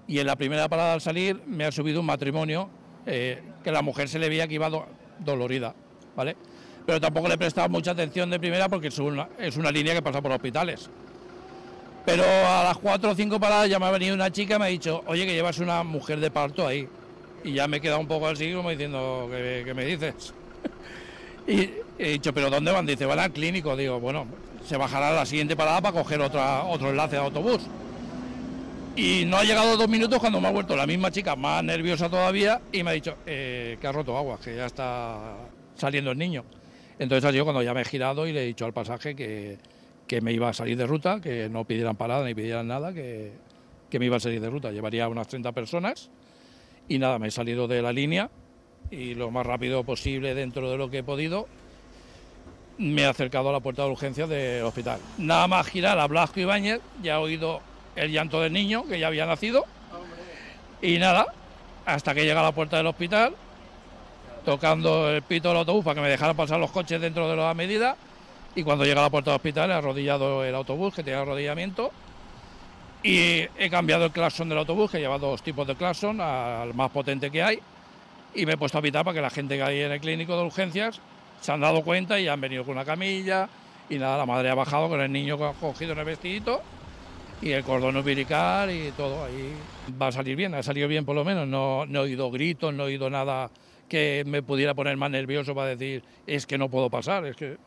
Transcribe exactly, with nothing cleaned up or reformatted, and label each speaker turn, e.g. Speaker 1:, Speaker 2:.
Speaker 1: Y en la primera parada al salir me ha subido un matrimonio, eh, que la mujer se le veía que iba do dolorida, ¿vale? Pero tampoco le he prestado mucha atención de primera porque es una, es una línea que pasa por hospitales. Pero a las cuatro o cinco paradas ya me ha venido una chica y me ha dicho, oye, que llevas una mujer de parto ahí. Y ya me he quedado un poco así como diciendo, ¿qué, qué me dices? Y he dicho, ¿pero dónde van? Dice, van al clínico. Digo, bueno, se bajará a la siguiente parada para coger otra, otro enlace de autobús. Y no ha llegado dos minutos cuando me ha vuelto la misma chica, más nerviosa todavía, y me ha dicho eh, que ha roto agua, que ya está saliendo el niño. Entonces ha sido cuando ya me he girado y le he dicho al pasaje que, que me iba a salir de ruta, que no pidieran parada ni pidieran nada, que, que me iba a salir de ruta. Llevaría unas treinta personas y nada, me he salido de la línea y lo más rápido posible dentro de lo que he podido me he acercado a la puerta de urgencias del hospital. Nada más girar a Blasco Ibáñez, ya he oído el llanto del niño que ya había nacido y nada, hasta que llega a la puerta del hospital, tocando el pito del autobús para que me dejaran pasar los coches dentro de la medida, y cuando llega a la puerta del hospital he arrodillado el autobús, que tenía arrodillamiento, y he cambiado el claxon del autobús, que lleva dos tipos de claxon, al más potente que hay, y me he puesto a pitar para que la gente que hay en el clínico de urgencias se han dado cuenta y han venido con una camilla, y nada, la madre ha bajado con el niño cogido en el vestidito, y el cordón umbilical y todo, ahí va a salir bien, ha salido bien por lo menos, no, no he oído gritos, no he oído nada que me pudiera poner más nervioso para decir, es que no puedo pasar, es que